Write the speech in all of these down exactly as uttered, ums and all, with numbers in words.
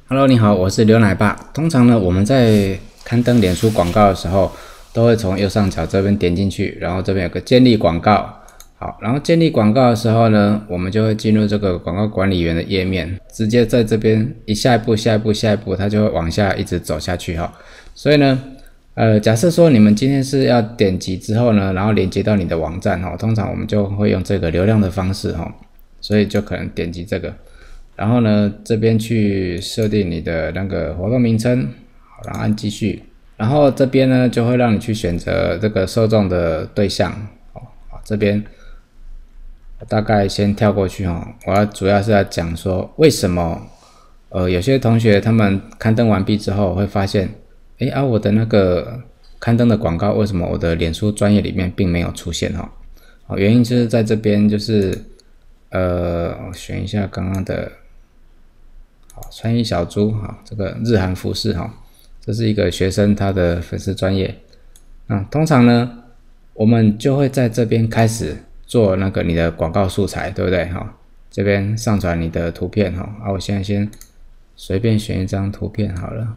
Hello， 你好，我是刘奶爸。通常呢，我们在刊登脸书广告的时候，都会从右上角这边点进去，然后这边有个建立广告。好，然后建立广告的时候呢，我们就会进入这个广告管理员的页面，直接在这边一下一步、下一步、下一步，它就会往下一直走下去哈。所以呢，呃，假设说你们今天是要点击之后呢，然后连接到你的网站哈，通常我们就会用这个流量的方式哈，所以就可能点击这个。然后呢，这边去设定你的那个活动名称，好，然后按继续。然后这边呢，就会让你去选择这个受众的对象，好，这边我大概先跳过去哈。我要主要是要讲说，为什么呃有些同学他们刊登完毕之后会发现，哎啊，我的那个刊登的广告为什么我的脸书专页里面并没有出现哈？好，原因就是在这边就是呃，我选一下刚刚的。好，穿衣小猪，好，这个日韩服饰，哈，这是一个学生他的粉丝专页。那通常呢，我们就会在这边开始做那个你的广告素材，对不对？哈，这边上传你的图片，哈，啊，我现在先随便选一张图片好了。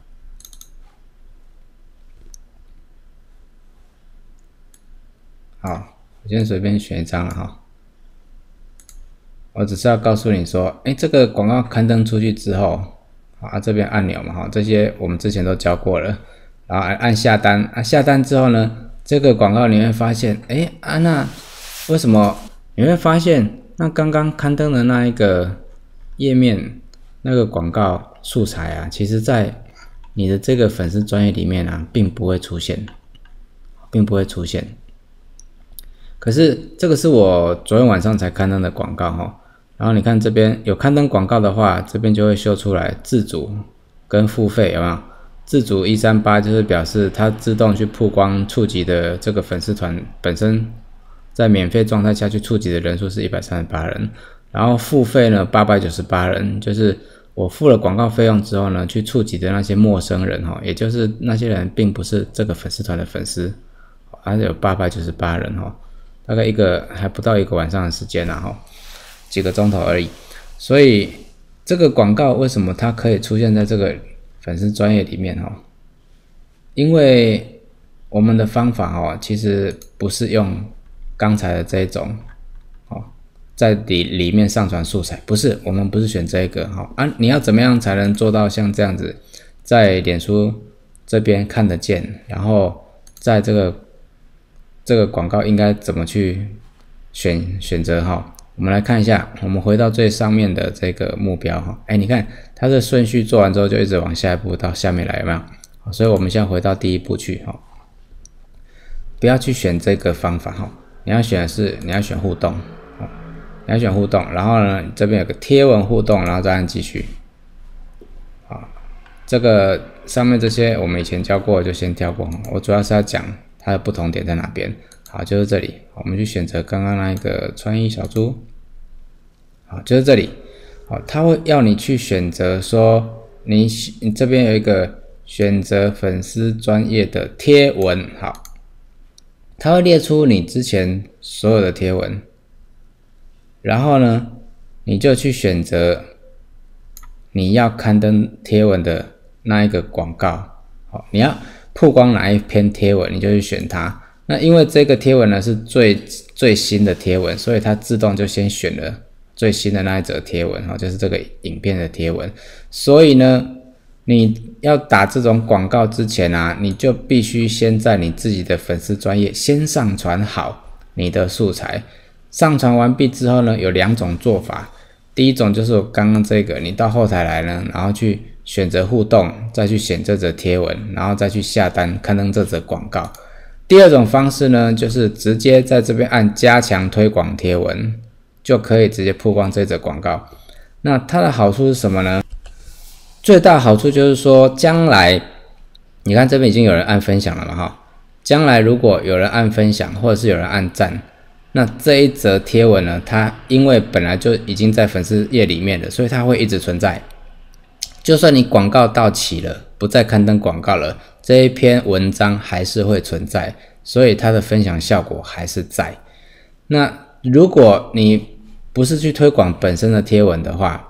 好，我先随便选一张了哈。我只是要告诉你说，哎，这个广告刊登出去之后，啊，这边按钮嘛，哈，这些我们之前都教过了，然后按下单，啊，下单之后呢，这个广告你会发现，哎，啊，那为什么你会发现，那刚刚刊登的那一个页面那个广告素材啊，其实在你的这个粉丝专页里面啊，并不会出现，并不会出现。可是这个是我昨天晚上才刊登的广告哈。然后你看这边有刊登广告的话，这边就会秀出来自主跟付费，有没有？自主一三八就是表示它自动去曝光触及的这个粉丝团本身在免费状态下去触及的人数是一百三十八人，然后付费呢八百九十八人，就是我付了广告费用之后呢，去触及的那些陌生人哈，也就是那些人并不是这个粉丝团的粉丝，还是有八百九十八人哈，大概一个还不到一个晚上的时间啦哈。几个钟头而已，所以这个广告为什么它可以出现在这个粉丝专页里面哈？因为我们的方法哈，其实不是用刚才的这一种哦，在里里面上传素材，不是，我们不是选这个哈啊，你要怎么样才能做到像这样子，在脸书这边看得见，然后在这个这个广告应该怎么去选选择哈？我们来看一下，我们回到最上面的这个目标哈，哎，你看它的顺序做完之后就一直往下一步到下面来，有没有？所以我们现在回到第一步去哈，不要去选这个方法哈，你要选的是你要选互动，你要选互动，然后呢这边有个贴文互动，然后再按继续。好，这个上面这些我们以前教过，就先跳过，我主要是要讲它的不同点在哪边。好，就是这里，我们去选择刚刚那一个穿衣小猪。好，就是这里。好，它会要你去选择说你，你这边有一个选择粉丝专页的贴文。好，它会列出你之前所有的贴文，然后呢，你就去选择你要刊登贴文的那一个广告。好，你要曝光哪一篇贴文，你就去选它。那因为这个贴文呢是最最新的贴文，所以它自动就先选了最新的那一则贴文，就是这个影片的贴文。所以呢，你要打这种广告之前啊，你就必须先在你自己的粉丝专页先上传好你的素材。上传完毕之后呢，有两种做法。第一种就是我刚刚这个，你到后台来呢，然后去选择互动，再去选这则贴文，然后再去下单刊登这则广告。第二种方式呢，就是直接在这边按加强推广贴文，就可以直接曝光这则广告。那它的好处是什么呢？最大好处就是说，将来你看这边已经有人按分享了嘛哈，将来如果有人按分享，或者是有人按赞，那这一则贴文呢，它因为本来就已经在粉丝页里面了，所以它会一直存在。就算你广告到期了，不再刊登广告了，这一篇文章还是会存在，所以它的分享效果还是在。那如果你不是去推广本身的贴文的话，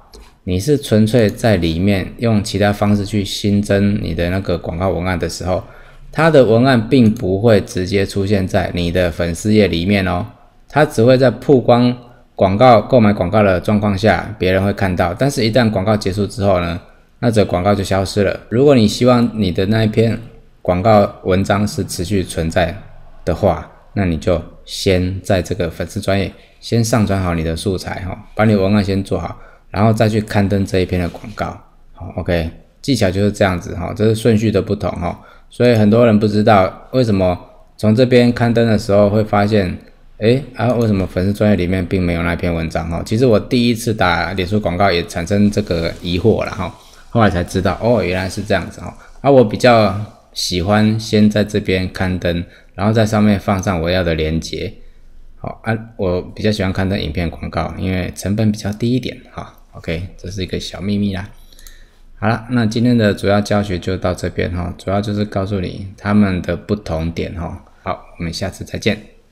你是纯粹在里面用其他方式去新增你的那个广告文案的时候，它的文案并不会直接出现在你的粉丝页里面哦，它只会在曝光广告、购买广告的状况下，别人会看到。但是，一旦广告结束之后呢，那则广告就消失了。如果你希望你的那一篇广告文章是持续存在的话，那你就先在这个粉丝专页先上传好你的素材哈，把你文案先做好。然后再去刊登这一篇的广告，好 ，OK， 技巧就是这样子哈，这是顺序的不同哈，所以很多人不知道为什么从这边刊登的时候会发现，诶啊，为什么粉丝专页里面并没有那篇文章哈？其实我第一次打脸书广告也产生这个疑惑了哈，后来才知道哦，原来是这样子哈。啊，我比较喜欢先在这边刊登，然后在上面放上我要的连结，好啊，我比较喜欢刊登影片广告，因为成本比较低一点哈。OK， 这是一个小秘密啦。好了，那今天的主要教学就到这边哈，主要就是告诉你他们的不同点哈。好，我们下次再见。